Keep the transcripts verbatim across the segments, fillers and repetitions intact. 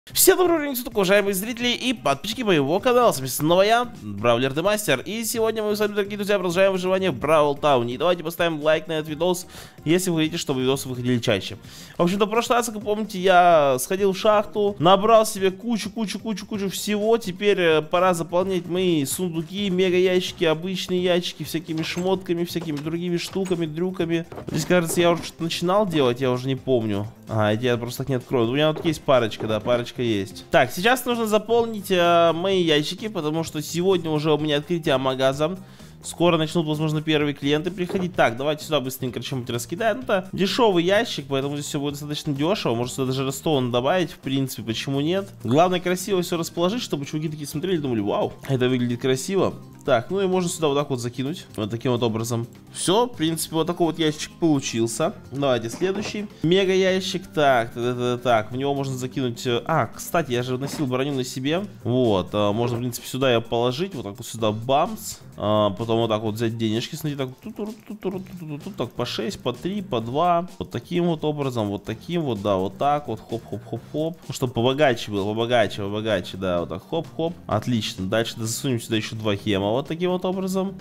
Всем доброго времени суток, уважаемые зрители и подписчики моего канала. С вами снова я, Бравлер Демастер. И сегодня мы с вами, дорогие друзья, продолжаем выживание в Бравл Тауне. И давайте поставим лайк на этот видос, если вы хотите, чтобы видосы выходили чаще. В общем-то, в прошлый раз, как вы помните, я сходил в шахту, набрал себе кучу-кучу-кучу-кучу всего. Теперь пора заполнять мои сундуки, мега-ящики, обычные ящики, всякими шмотками, всякими другими штуками, дрюками. Здесь, кажется, я уже что-то начинал делать, я уже не помню. А, я просто так не открою. У меня тут есть парочка, да, парочка есть. Так, сейчас нужно заполнить э, мои ящики, потому что сегодня уже у меня открытие магаза. Скоро начнут, возможно, первые клиенты приходить. Так, давайте сюда быстренько что-нибудь раскидаем. Это дешевый ящик, поэтому здесь все будет достаточно дешево. Может сюда даже Redstone добавить, в принципе, почему нет. Главное, красиво все расположить, чтобы чуваки такие смотрели и думали: вау, это выглядит красиво. Так, ну и можно сюда вот так вот закинуть, вот таким вот образом. Все, в принципе, вот такой вот ящик получился. Давайте следующий. Мега ящик, так, так, так, так, в него можно закинуть... А, кстати, я же носил броню на себе. Вот, можно, в принципе, сюда ее положить, вот так вот сюда, бамс. А, потом вот так вот взять денежки, смотрите, так, тут, тут, тут, тут, тут, тут, так, по шесть, по три, по два. Вот таким вот образом, вот таким вот, да, вот так вот, хоп-хоп-хоп-хоп. Ну, чтобы побогаче было, побогаче, побогаче, да, вот так, хоп-хоп. Отлично, дальше засунем сюда еще два хема. Вот таким вот образом.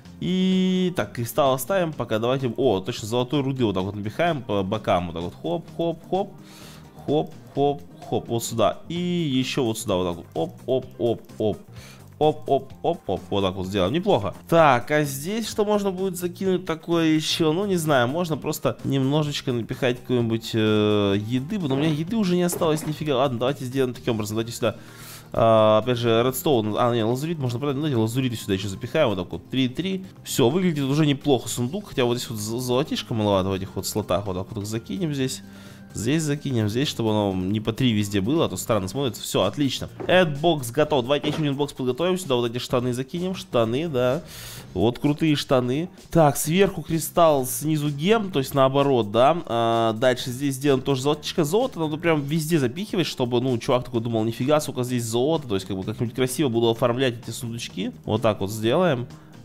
И так, кристалл оставим пока. Давайте, о, точно, золотой руды вот так вот напихаем по бокам. Вот так вот, хоп, хоп, хоп. Хоп, хоп, хоп, вот сюда. И еще вот сюда вот так вот, оп, оп, оп, оп. Оп, оп, оп, оп, вот так вот сделаем, неплохо. Так, а здесь что можно будет закинуть такое еще? Ну, не знаю, можно просто немножечко напихать какой-нибудь э, еды. Но у меня еды уже не осталось нифига. Ладно, давайте сделаем таким образом, давайте сюда. Uh, опять же, Redstone, а, не, лазурит можно продать, давайте лазуриты сюда еще запихаем, вот так вот, три-три. Все, выглядит уже неплохо сундук, хотя вот здесь вот золотишко маловато в этих вот слотах, вот так вот их закинем здесь. Здесь закинем, здесь, чтобы оно не по три везде было, а то странно смотрится. Все, отлично. Этот бокс готов. Давайте еще один бокс подготовим. Сюда вот эти штаны закинем. Штаны, да. Вот крутые штаны. Так, сверху кристалл, снизу гем, то есть наоборот, да. А, дальше здесь сделаем тоже золотишко. Золото надо прям везде запихивать, чтобы, ну, чувак такой думал: нифига, сука, здесь золото. То есть, как бы, как-нибудь красиво буду оформлять эти сундучки. Вот так вот сделаем.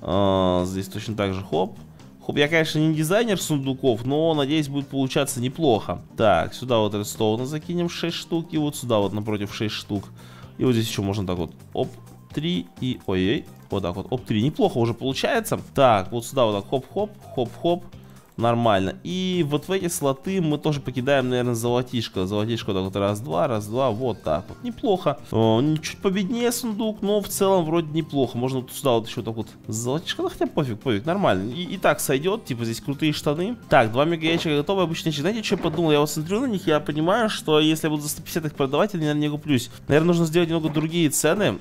А, здесь точно так же, хоп. Хоп, я, конечно, не дизайнер сундуков, но, надеюсь, будет получаться неплохо. Так, сюда вот редстоуна закинем шесть штук, и вот сюда вот напротив шесть штук. И вот здесь еще можно так вот, оп, три и, ой-ой, вот так вот, оп, три. Неплохо уже получается. Так, вот сюда вот так, хоп-хоп, хоп-хоп. Нормально. И вот в эти слоты мы тоже покидаем, наверное, золотишко. Золотишко вот так вот, раз-два, раз-два, вот так вот. Неплохо. О, чуть победнее сундук, но в целом вроде неплохо. Можно вот сюда вот еще так вот золотишко, ну хотя пофиг, пофиг, нормально. И, и так сойдет, типа здесь крутые штаны. Так, два мега ящика готовы, обычно. Знаете, что я подумал? Я вот смотрю на них, я понимаю, что если я буду за сто пятьдесят их продавать, я, наверное, не куплюсь. Наверное, нужно сделать немного другие цены.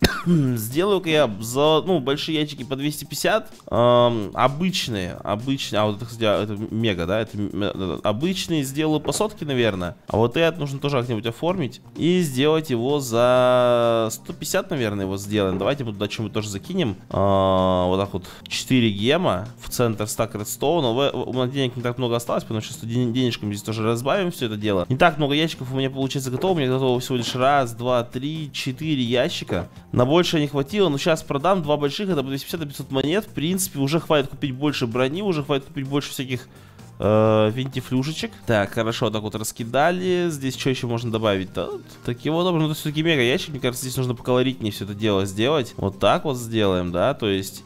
Сделаю-ка я за, ну, большие ящики по двести пятьдесят. эм, Обычные, обычные. А вот это, кстати, это мега, да, это обычные сделаю по сотке, наверное. А вот этот нужно тоже как-нибудь оформить и сделать его за сто пятьдесят, наверное, его сделаем. Давайте мы туда что-нибудь тоже закинем. э, Вот так вот, четыре гема в центр стак редстоуна. У меня денег не так много осталось, потому что денежками здесь тоже разбавим все это дело. Не так много ящиков у меня получается готово. У меня готово всего лишь раз, два, три, четыре ящика. На больше не хватило, но сейчас продам два больших, это по двести пятьдесят пятьсот монет. В принципе, уже хватит купить больше брони, уже хватит купить больше всяких э, винтифлюшечек. Так, хорошо, так вот раскидали. Здесь что еще можно добавить-то? Таким вот образом, это все-таки мега ящик. Мне кажется, здесь нужно поколоритнее все это дело сделать. Вот так вот сделаем, да, то есть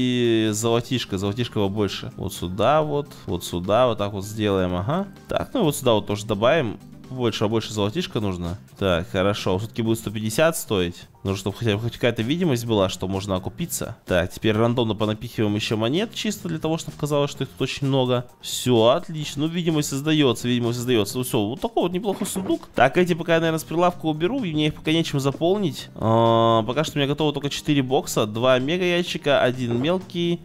и золотишко, золотишко его больше. Вот сюда вот, вот сюда, вот так вот сделаем, ага. Так, ну и вот сюда вот тоже добавим. Больше, а больше золотишка нужно. Так, хорошо, все-таки будет сто пятьдесят стоить. Нужно, чтобы хотя бы хоть какая-то видимость была, что можно окупиться. Так, теперь рандомно понапихиваем еще монет, чисто для того, чтобы казалось, что их тут очень много. Все, отлично, ну видимость создается, видимость создается. Ну все, вот такой вот неплохой сундук. Так, эти пока я, наверное, с прилавка уберу, и мне их пока нечем заполнить. а, Пока что у меня готово только четыре бокса. Два мега ящика, один мелкий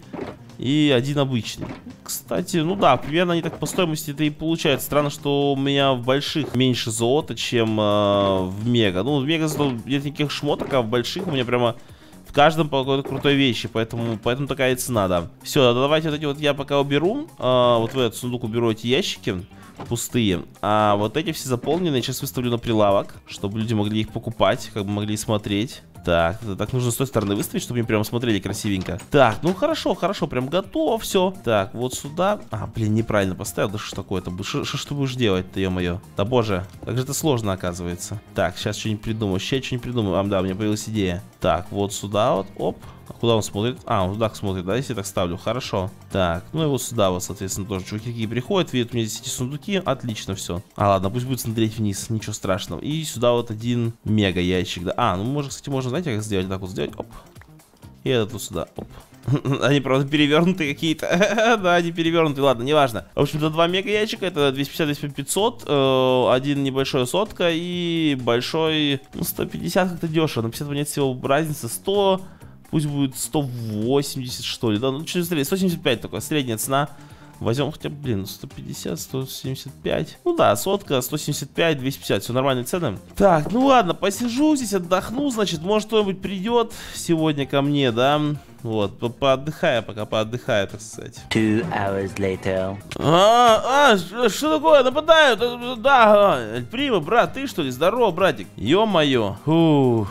и один обычный. Кстати, ну да, примерно они так по стоимости это и получается. Странно, что у меня в больших меньше золота, чем э, в мега. Ну, в мега зато нет никаких шмоток, а в больших у меня прямо в каждом по какой-то крутой вещи. Поэтому, поэтому такая и цена, да. Все, давайте вот эти вот я пока уберу. Э, вот в этот сундук уберу эти ящики пустые. А вот эти все заполненные сейчас выставлю на прилавок, чтобы люди могли их покупать, как бы могли смотреть. Так, так нужно с той стороны выставить, чтобы они прям смотрели красивенько. Так, ну хорошо, хорошо, прям готово все. Так, вот сюда. А, блин, неправильно поставил. Да что такое-то? Что ж ты будешь делать-то, ё-моё? Да боже, как же это сложно оказывается. Так, сейчас что-нибудь придумаю. Сейчас что-нибудь придумаю. А, да, у меня появилась идея. Так, вот сюда вот, оп. А куда он смотрит? А, он туда смотрит, да, если я так ставлю. Хорошо. Так, ну и вот сюда вот, соответственно, тоже чуваки какие приходят, видят у меня здесь эти сундуки. Отлично все. А, ладно, пусть будет смотреть вниз, ничего страшного. И сюда вот один мега ящик, да. А, ну, может, кстати, можно, знаете, как сделать? Так вот сделать, оп. И этот вот сюда, оп. Они, правда, перевернутые какие-то. Да, они перевернутые, ладно, неважно. В общем-то, два мега ящика, это двести пятьдесят, двести пятьсот, э, один небольшой сотка и большой, ну, сто пятьдесят как-то дешево. На пятьдесят монет всего разница, сто, пусть будет сто восемьдесят, что ли, да, ну, что сто семьдесят пять такая средняя цена. Возьмем хотя бы, блин, сто пятьдесят, сто семьдесят пять. Ну да, сотка, сто семьдесят пять, двести пятьдесят. Все нормальные цены. Так, ну ладно, посижу здесь, отдохну. Значит, может кто-нибудь придет сегодня ко мне, да? Вот, по поотдыхаю, пока поотдыхаю, так сказать. Two hours later. А, а, что такое? Нападают? Да, Прима, брат, ты что ли? Здорово, братик. Ё-моё. Фух.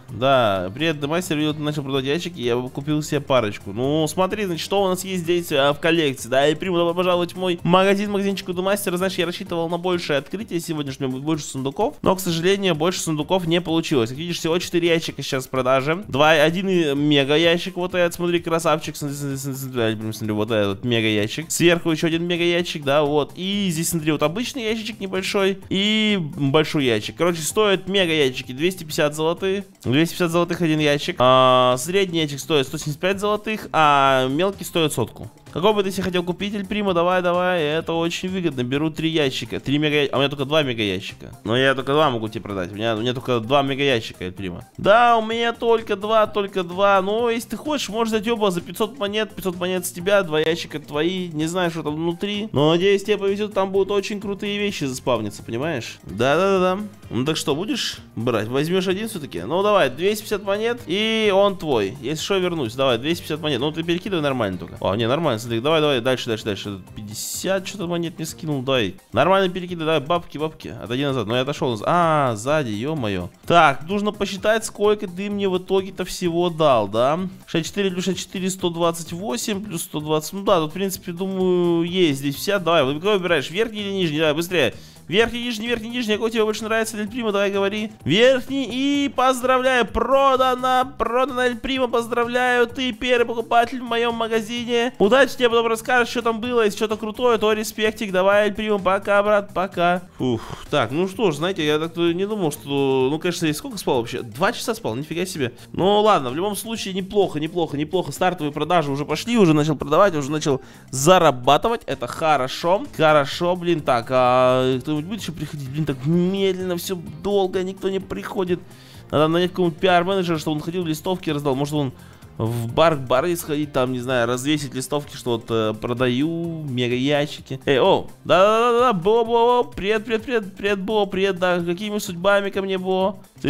Да, привет, мастер, видел, ты начал продавать ящики, я купил себе парочку. Ну, смотри, значит, что у нас есть здесь а, в коллекции, да, и Прима, добро пожаловать в мой магазин, магазинчик у мастера. Знаешь, я рассчитывал на большее открытие сегодняшнее, будет больше сундуков, но, к сожалению, больше сундуков не получилось. Как видишь, всего четыре ящика сейчас в продаже. Два, один мега ящик, вот этот, смотри, красавчик, смотри, смотри, смотри, вот этот мега ящик. Сверху еще один мега ящик, да, вот. И здесь, смотри, вот обычный ящичек небольшой и большой ящик. Короче, стоят мега ящики двести пятьдесят золотых. двести пятьдесят золотых один ящик. А, средний ящик стоит сто семьдесят пять золотых, а мелкий стоит сотку. Какой бы ты себе хотел купить, Эль Прима? Давай, давай, это очень выгодно. Беру три ящика, три мега, а у меня только два мега ящика. Но я только два могу тебе продать. У меня, у меня только два мега ящика, Эль Прима. Да, у меня только два, только два. Но если ты хочешь, можешь взять оба за пятьсот монет. пятьсот монет с тебя, два ящика твои. Не знаю, что там внутри. Но надеюсь, тебе повезет, там будут очень крутые вещи заспавниться, понимаешь? Да-да-да. Ну так что, будешь брать? Возьмешь один все-таки? Ну давай, двести пятьдесят монет, и он твой. Если что, вернусь. Давай, двести пятьдесят монет. Ну ты перекидывай нормально только. О, не, нормально. Смотри, давай, давай, дальше, дальше, дальше. пятьдесят что-то монет не скинул, дай. Нормально перекидывай, давай, бабки, бабки. Отойди назад. Но я отошел назад. А, сзади, ё-моё. Так, нужно посчитать, сколько ты мне в итоге-то всего дал, да? шестьдесят четыре плюс шестьдесят четыре, сто двадцать восемь, плюс сто двадцать. Ну да, тут, в принципе, думаю, есть здесь вся. Давай, какой выбираешь? Верхний или нижний? Давай, быстрее. Верхний, нижний, верхний, нижний. Какой тебе больше нравится, Эль Прима? Давай, говори. Верхний. И поздравляю, продано. Продано, Эль Прима, поздравляю. Ты первый покупатель в моем магазине. Удачи тебе, потом расскажешь, что там было. Если что-то крутое, то респектик. Давай, Эль Прима, пока, брат, пока. Фух. Так, ну что ж, знаете, я так не думал, что... Ну, конечно, сколько спал вообще? Два часа спал, нифига себе. Ну, ладно, в любом случае, неплохо, неплохо, неплохо. Стартовые продажи уже пошли, уже начал продавать, уже начал зарабатывать. Это хорошо. Хорошо, блин, так, а... будет еще приходить, блин, так медленно, все долго, никто не приходит. Надо нанять какого-нибудь пиар-менеджера, чтобы он ходил, листовки раздал. Может, он в бар к баре сходить, там, не знаю, развесить листовки, что вот э, продаю, мега ящики. Эй, о, да-да-да-да, Бо, Бо, привет, привет, привет, привет, Бо, привет, да, какими судьбами ко мне, Бо? Ты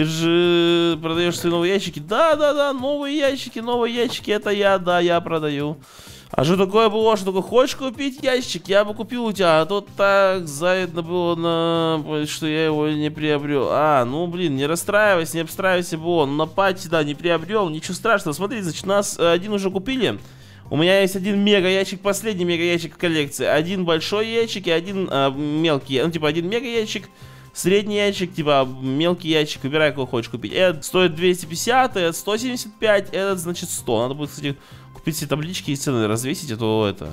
же продаешь свои новые ящики? Да-да-да, новые ящики, новые ящики, это я, да, я продаю. А что такое было? Что такое? Хочешь купить ящик? Я бы купил у тебя. А то так завидно было, на... что я его не приобрел. А, ну блин, не расстраивайся, не обстраивайся, было. Ну на пати, да, не приобрел. Ничего страшного. Смотри, значит, нас один уже купили. У меня есть один мега ящик, последний мега ящик в коллекции. Один большой ящик и один а, мелкий. Ну, типа, один мега ящик. Средний ящик, типа мелкий ящик, выбирай, какой хочешь купить. Этот стоит двести пятьдесят, этот сто семьдесят пять, этот, значит, сто. Надо будет, кстати, купить все таблички и цены развесить, а то это...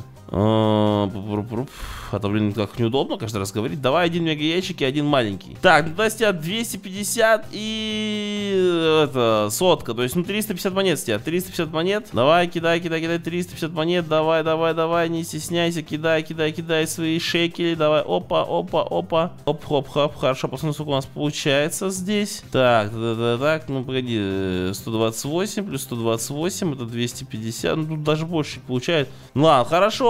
А то, блин, как неудобно каждый раз говорить. Давай один мега ящик и один маленький. Так, ну, то есть у тебя двести пятьдесят и... это, сотка. То есть, ну, триста пятьдесят монет с тебя. триста пятьдесят монет. Давай, кидай, кидай, кидай. триста пятьдесят монет. Давай, давай, давай. Не стесняйся. Кидай, кидай, кидай свои шекели. Давай, опа, опа, опа. Оп, хоп, хоп. Хорошо, посмотрим, сколько у нас получается здесь. Так, да, да, так, ну, погоди. сто двадцать восемь плюс сто двадцать восемь. Это двести пятьдесят. Ну, тут даже больше получает. Ну, ладно, хорошо.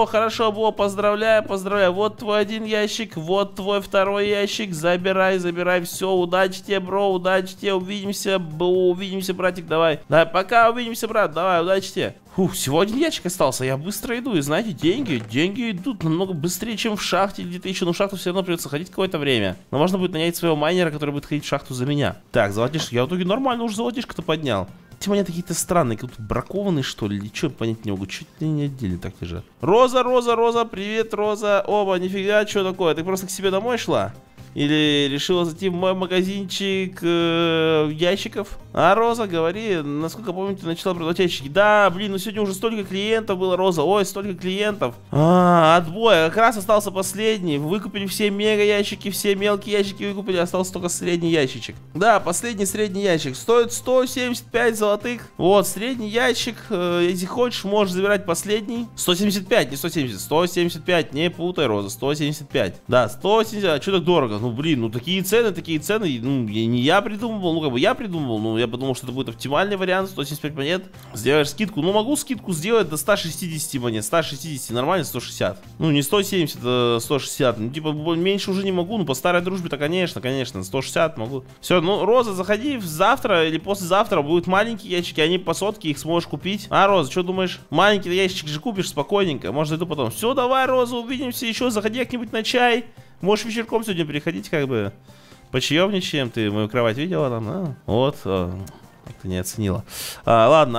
Хорошо, хорошо, Бо, поздравляю, поздравляю. Вот твой один ящик, вот твой второй ящик. Забирай, забирай, все, удачи тебе, бро, удачи тебе, увидимся, Бо, увидимся, братик, давай. Давай, пока, увидимся, брат, давай, удачи тебе. Фух, всего один ящик остался, я быстро иду, и знаете, деньги, деньги идут намного быстрее, чем в шахте или где-то еще, но в шахту все равно придется ходить какое-то время. Но можно будет нанять своего майнера, который будет ходить в шахту за меня. Так, золотишко, я в итоге нормально уже золотишко-то поднял. Эти монеты какие-то странные, как-то бракованные, что ли, или что, понять не могу, чуть ли не отдельно так лежат. Роза, Роза, Роза, привет, Роза, оба, нифига, что такое, ты просто к себе домой шла? Или решила зайти в мой магазинчик э, ящиков? А, Роза, говори, насколько помню, ты начала продавать ящики. Да, блин, ну сегодня уже столько клиентов было, Роза. Ой, столько клиентов. А, отбой, как раз остался последний. Выкупили все мега ящики, все мелкие ящики выкупили, остался только средний ящичек. Да, последний средний ящик. Стоит сто семьдесят пять золотых. Вот, средний ящик. Э, если хочешь, можешь забирать последний. сто семьдесят пять, не сто семьдесят. сто семьдесят пять, не путай, Роза. сто семьдесят пять. Да, сто семьдесят. А что так дорого? Ну, блин, ну такие цены, такие цены, ну, я, не я придумывал, ну, как бы я придумывал, ну, я подумал, что это будет оптимальный вариант, сто семьдесят пять монет, сделаешь скидку, ну, могу скидку сделать до ста шестидесяти монет, ста шестидесяти, нормально, сто шестьдесят, ну, не сто семьдесят, а сто шестьдесят, ну, типа, меньше уже не могу, ну, по старой дружбе-то, конечно, конечно, сто шестьдесят могу. Все, ну, Роза, заходи завтра или послезавтра, будут маленькие ящики, они по сотке, их сможешь купить. А, Роза, что думаешь? Маленький ящик же купишь спокойненько, может, зайду потом. Все, давай, Роза, увидимся еще, заходи как-нибудь на чай. Можешь вечерком сегодня приходить, как бы почаевничаем. Ты мою кровать видела там, а? Вот, а, как-то не оценила. А, ладно,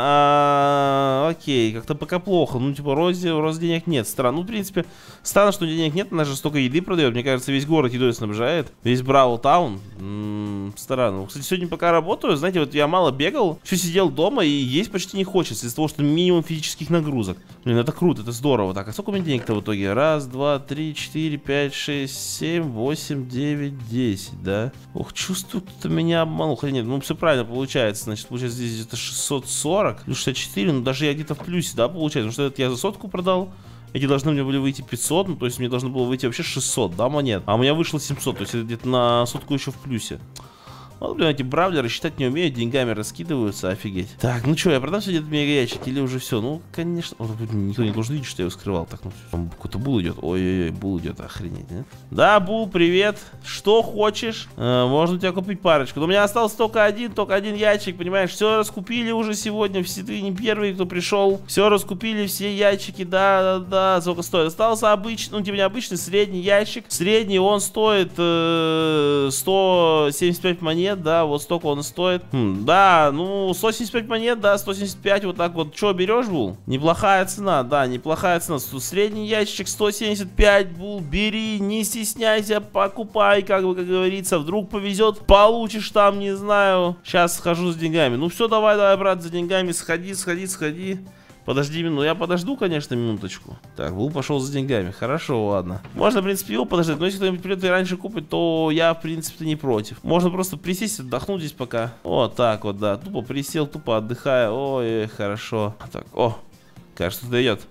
а, окей, как-то пока плохо. Ну, типа, Розе, Розе денег нет. Странно. Ну, в принципе, странно, что денег нет. Она же столько еды продает. Мне кажется, весь город едой снабжает. Весь Бравл Таун. М-м, странно. Кстати, сегодня пока работаю, знаете, вот я мало бегал, все сидел дома и есть почти не хочется. Из-за того, что минимум физических нагрузок. Блин, это круто, это здорово. Так, а сколько у меня денег-то в итоге? Раз, два, три, четыре, пять, шесть, семь, восемь, девять, десять, да? Ох, чувствую, кто-то меня обманул. Хотя нет, ну все правильно получается. Значит, получается здесь где-то шестьсот сорок, плюс шестьдесят четыре, ну даже я где-то в плюсе, да, получается. Потому что этот я за сотку продал. Эти должны мне были выйти пятьсот, ну то есть мне должно было выйти вообще шестьсот, да, монет. А у меня вышло семьсот, то есть это где-то на сотку еще в плюсе. Вот, блин, эти бравлеры считать не умеют, деньгами раскидываются, офигеть. Так, ну что, я продам сегодня этот мега ящик или уже все? Ну, конечно. О, никто не должен видеть, что я его скрывал. Так, ну, там какой-то бул идет. Ой-ой-ой, бул идет, охренеть, нет? Да, бул, привет. Что хочешь? Э, можно тебя купить парочку. Но у меня остался только один, только один ящик, понимаешь? Все раскупили уже сегодня, все ты не первый, кто пришел. Все раскупили, все ящики, да, да, да. Сколько стоит? Остался обычный, ну, типа не обычный, средний ящик. Средний он стоит э, сто семьдесят пять монет. Да, вот столько он стоит. Хм, да, ну, сто семьдесят пять монет, да, сто семьдесят пять, вот так вот. Что, берешь, Бул? Неплохая цена, да, неплохая цена. Средний ящик сто семьдесят пять, Бул, бери, не стесняйся, покупай, как бы, как говорится. Вдруг повезет, получишь там, не знаю. Сейчас схожу с деньгами. Ну, все, давай, давай, брат, за деньгами, сходи, сходи, сходи. Подожди минуту, я подожду, конечно, минуточку. Так, Бул пошел за деньгами, хорошо, ладно. Можно, в принципе, его подождать, но если кто-нибудь придет и раньше купит, то я, в принципе, не против. Можно просто присесть, отдохнуть здесь пока. Вот так вот, да, тупо присел, тупо отдыхая. Ой, хорошо. Так, о, кажется, что-то идет.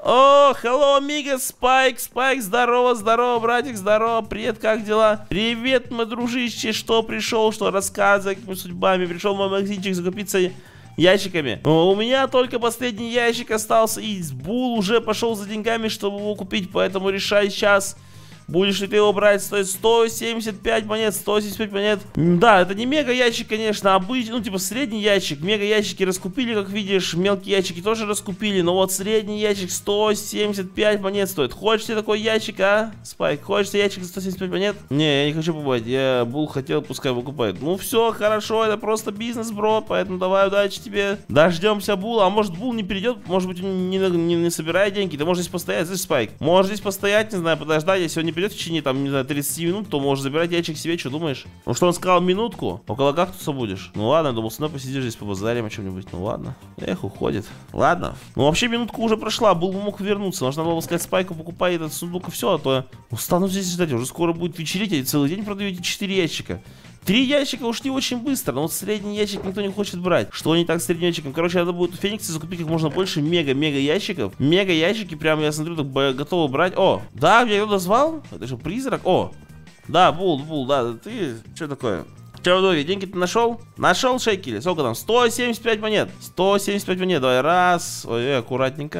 О, hello, amigo, Спайк, Спайк, здорово, здорово, братик, здорово, привет, как дела? Привет, мой дружище, что пришел, что рассказывай, какими судьбами, пришел в мой магазинчик закупиться ящиками. У меня только последний ящик остался, и Бул уже пошел за деньгами, чтобы его купить, поэтому решай сейчас. Будешь ли ты его брать? Стоит сто семьдесят пять монет, сто семьдесят пять монет. Да, это не мега ящик, конечно, обычный, ну типа средний ящик. Мега ящики раскупили, как видишь, мелкие ящики тоже раскупили. Но вот средний ящик сто семьдесят пять монет стоит. Хочешь тебе такой ящик, а, Спайк? Хочешь тебе ящик за сто семьдесят пять монет? Не, я не хочу покупать, я Бул хотел, пускай выкупает. Ну все, хорошо, это просто бизнес, бро, поэтому давай, удачи тебе. Дождемся Була, а может Бул не придет, может быть он не, не, не собирает деньги. Ты можешь здесь постоять, слышишь, Спайк? Можешь здесь постоять, не знаю, подождать, если он не придет в течение, там, не знаю, тридцати минут, то можешь забирать ящик себе, что думаешь? Ну что он сказал, минутку? Около кактуса будешь? Ну ладно, я думал, с мной посидишь здесь, побазарим о чем-нибудь. Ну ладно. Эх, уходит. Ладно. Ну вообще минутка уже прошла, был бы мог вернуться. Нужно было сказать Спайку, покупай этот сундук и все, а то устану здесь ждать. Уже скоро будет вечерить, а целый день продаете четыре ящика. Три ящика уж не очень быстро, но вот средний ящик никто не хочет брать. Что не так с средним ящиком? Короче, надо будет у Феникса закупить как можно больше мега-мега ящиков. Мега ящики, прям я смотрю, так готовы брать. О, да, меня кто-то звал? Это же призрак. О, да, Бул, Бул, да, ты, что такое? Че в итоге, деньги ты нашел? Нашел шекели, сколько там? сто семьдесят пять монет. сто семьдесят пять монет, давай, раз. Ой, аккуратненько.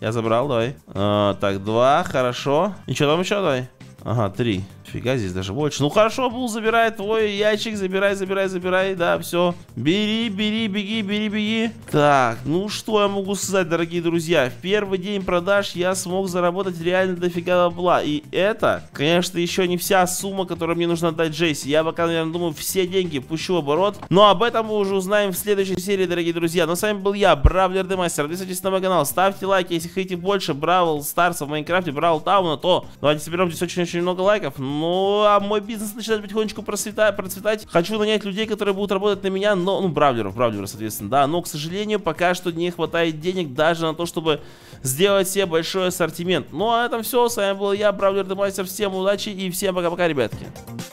Я забрал, давай. А, так, два, хорошо. И что там еще, давай? Ага, три. Фига, здесь даже больше. Ну хорошо, Бул, забирай твой ящик. Забирай, забирай, забирай. Да, все. Бери, бери, беги, бери, беги. Так, ну что я могу сказать, дорогие друзья. В первый день продаж я смог заработать реально дофига бабла. И это, конечно, еще не вся сумма, которую мне нужно отдать Джейси. Я пока, наверное, думаю, все деньги пущу в оборот. Но об этом мы уже узнаем в следующей серии, дорогие друзья. Но с вами был я, Бравлер Демастер. Подписывайтесь на мой канал, ставьте лайки. Если хотите больше Бравл Старса в Майнкрафте, Бравл Тауна, то давайте соберем здесь очень-очень много лайков. Ну, а мой бизнес начинает потихонечку процветать, процветать. Хочу нанять людей, которые будут работать на меня, но, ну, бравлеров, бравлеров, соответственно, да. Но, к сожалению, пока что не хватает денег даже на то, чтобы сделать себе большой ассортимент. Ну, а на этом все. С вами был я, Бравлер Демастер. Всем удачи и всем пока-пока, ребятки.